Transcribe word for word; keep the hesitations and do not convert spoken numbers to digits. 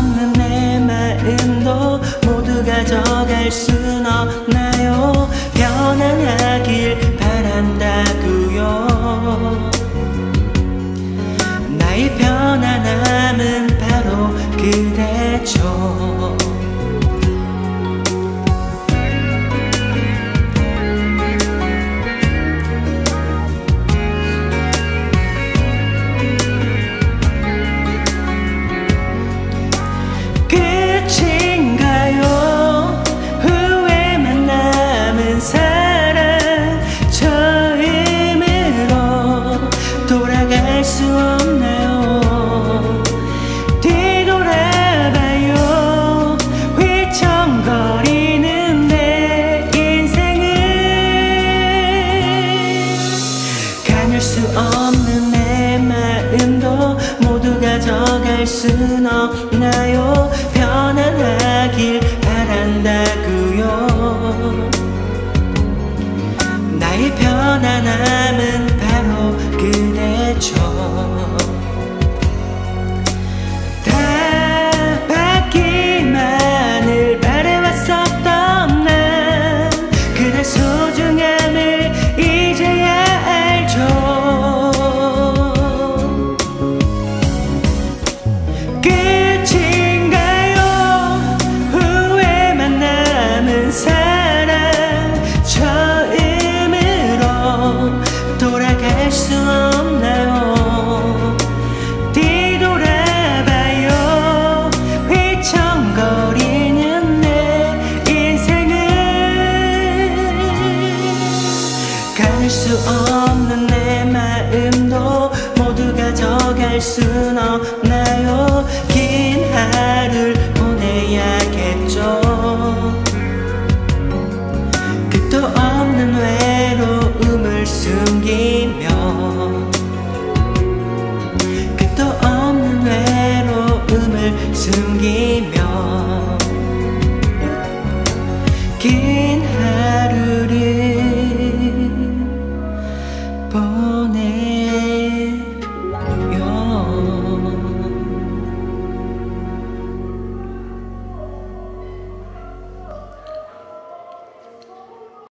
없는 내 마음도 모두 가져갈 순 없나요? 편안하길 바란다고요. 나의 편안함은 바로 그대죠. 끝인가요? 후회만 남은 사랑, 처음으로 돌아갈 수 없나요? 뒤돌아봐요. 휘청거리는 내 인생을 가눌 수 없는 내 마음도 모두 가져갈 순 없나요? 편안하길 바란다고요. 나의 편안함은 바로 그대죠. 다 받기만을 바래왔었던 난 그대 소중함을 이제야 알죠. 돌아갈 수 없나요? 뒤돌아봐요. 휘청거리는 내 인생을 가눌 수 없는 내 마음도 모두 가져갈 순 없나요? 긴 하루를 보내야겠죠. 끝도 없는 외로움을 숨기며 끝도 없는 외로움을 숨기며 긴 하루를